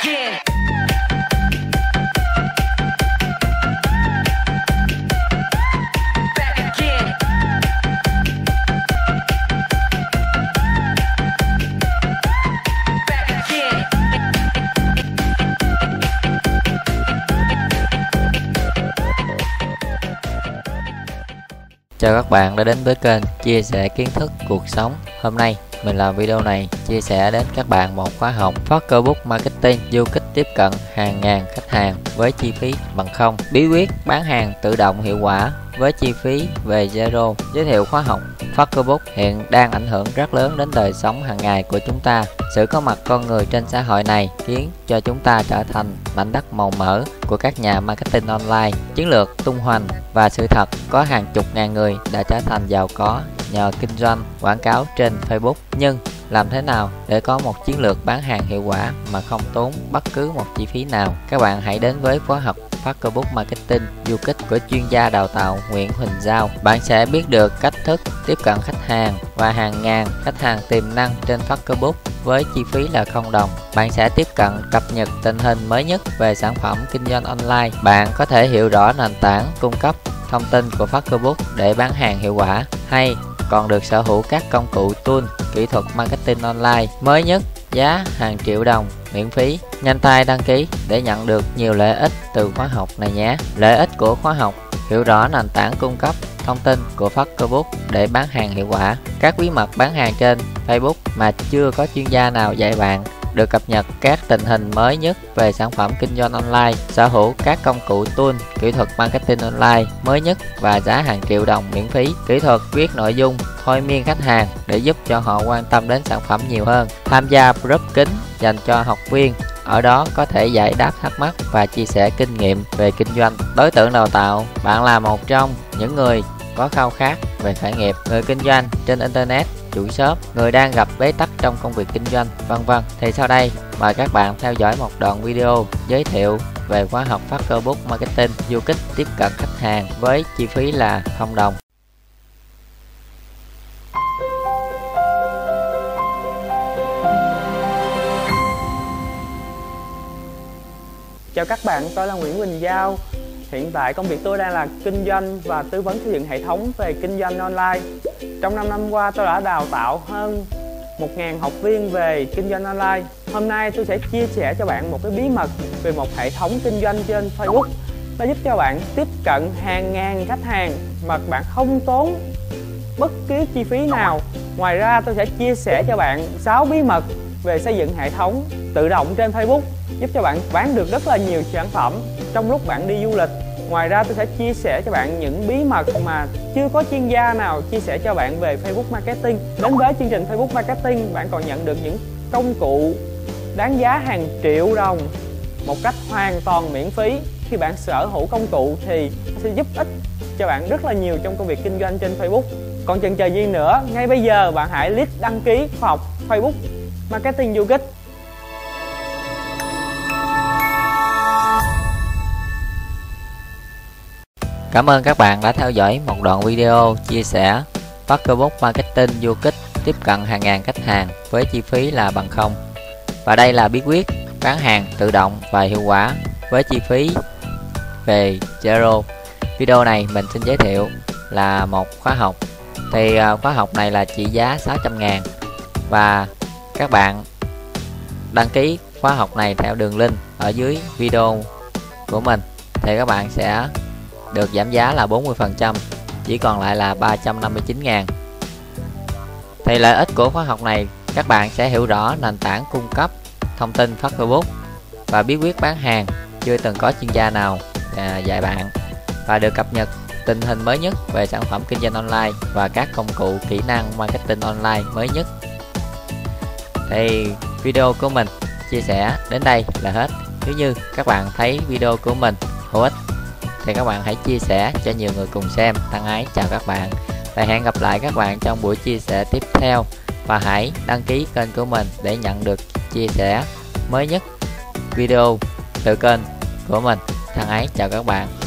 again. Back again. Back again. Chào các bạn đã đến với kênh chia sẻ kiến thức cuộc sống. Hôm nay mình làm video này chia sẻ đến các bạn một khóa học Faceboook Marketing du kích tiếp cận hàng ngàn khách hàng với chi phí bằng không. Bí quyết bán hàng tự động hiệu quả với chi phí về zero. Giới thiệu khóa học Facebook hiện đang ảnh hưởng rất lớn đến đời sống hàng ngày của chúng ta. Sự có mặt con người trên xã hội này khiến cho chúng ta trở thành mảnh đất màu mỡ của các nhà marketing online. Chiến lược tung hoành và sự thật có hàng chục ngàn người đã trở thành giàu có nhờ kinh doanh quảng cáo trên Facebook. Nhưng làm thế nào để có một chiến lược bán hàng hiệu quả mà không tốn bất cứ một chi phí nào? Các bạn hãy đến với khóa học Facebook Marketing du kích của chuyên gia đào tạo Nguyễn Huỳnh Giao. Bạn sẽ biết được cách thức tiếp cận khách hàng và hàng ngàn khách hàng tiềm năng trên Facebook với chi phí là $0. Bạn sẽ tiếp cận cập nhật tình hình mới nhất về sản phẩm kinh doanh online. Bạn có thể hiểu rõ nền tảng cung cấp thông tin của Facebook để bán hàng hiệu quả, hay còn được sở hữu các công cụ tool kỹ thuật marketing online mới nhất, giá hàng triệu đồng miễn phí. Nhanh tay đăng ký để nhận được nhiều lợi ích từ khóa học này nhé. Lợi ích của khóa học: hiểu rõ nền tảng cung cấp thông tin của Facebook để bán hàng hiệu quả, các bí mật bán hàng trên Facebook mà chưa có chuyên gia nào dạy bạn, được cập nhật các tình hình mới nhất về sản phẩm kinh doanh online, sở hữu các công cụ tool kỹ thuật marketing online mới nhất và giá hàng triệu đồng miễn phí, kỹ thuật viết nội dung thôi miên khách hàng để giúp cho họ quan tâm đến sản phẩm nhiều hơn, tham gia group kín dành cho học viên, ở đó có thể giải đáp thắc mắc và chia sẻ kinh nghiệm về kinh doanh. Đối tượng đào tạo: bạn là một trong những người có khao khát về khởi nghiệp, người kinh doanh trên internet, chủ shop, người đang gặp bế tắc trong công việc kinh doanh, vân vân. Thì sau đây mời các bạn theo dõi một đoạn video giới thiệu về khóa học Facebook Marketing du kích tiếp cận khách hàng với chi phí là $0. Chào các bạn, tôi là Nguyễn Huỳnh Giao. Hiện tại công việc tôi đang là kinh doanh và tư vấn xây dựng hệ thống về kinh doanh online. Trong 5 năm qua tôi đã đào tạo hơn 1.000 học viên về kinh doanh online. Hôm nay tôi sẽ chia sẻ cho bạn một cái bí mật về một hệ thống kinh doanh trên Facebook. Nó giúp cho bạn tiếp cận hàng ngàn khách hàng mà bạn không tốn bất cứ chi phí nào. Ngoài ra tôi sẽ chia sẻ cho bạn 6 bí mật về xây dựng hệ thống tự động trên Facebook, giúp cho bạn bán được rất là nhiều sản phẩm trong lúc bạn đi du lịch. Ngoài ra tôi sẽ chia sẻ cho bạn những bí mật mà chưa có chuyên gia nào chia sẻ cho bạn về Facebook Marketing. Đến với chương trình Facebook Marketing, bạn còn nhận được những công cụ đáng giá hàng triệu đồng một cách hoàn toàn miễn phí. Khi bạn sở hữu công cụ thì nó sẽ giúp ích cho bạn rất là nhiều trong công việc kinh doanh trên Facebook. Còn chần chờ gì nữa, ngay bây giờ bạn hãy click đăng ký khóa học Facebook Marketing du kích. Cảm ơn các bạn đã theo dõi một đoạn video chia sẻ Facebook Marketing du kích tiếp cận hàng ngàn khách hàng với chi phí là bằng không. Và đây là bí quyết bán hàng tự động và hiệu quả với chi phí về zero. Video này mình xin giới thiệu là một khóa học. Thì khóa học này là trị giá 600.000 và các bạn đăng ký khóa học này theo đường link ở dưới video của mình thì các bạn sẽ được giảm giá là 40%, chỉ còn lại là 359.000. Thì lợi ích của khóa học này, các bạn sẽ hiểu rõ nền tảng cung cấp thông tin Facebook và bí quyết bán hàng chưa từng có chuyên gia nào dạy bạn, và được cập nhật tình hình mới nhất về sản phẩm kinh doanh online và các công cụ kỹ năng marketing online mới nhất. Thì video của mình chia sẻ đến đây là hết. Nếu như các bạn thấy video của mình hữu ích thì các bạn hãy chia sẻ cho nhiều người cùng xem. Thân ái chào các bạn và hẹn gặp lại các bạn trong buổi chia sẻ tiếp theo. Và hãy đăng ký kênh của mình để nhận được chia sẻ mới nhất video từ kênh của mình. Thân ái chào các bạn.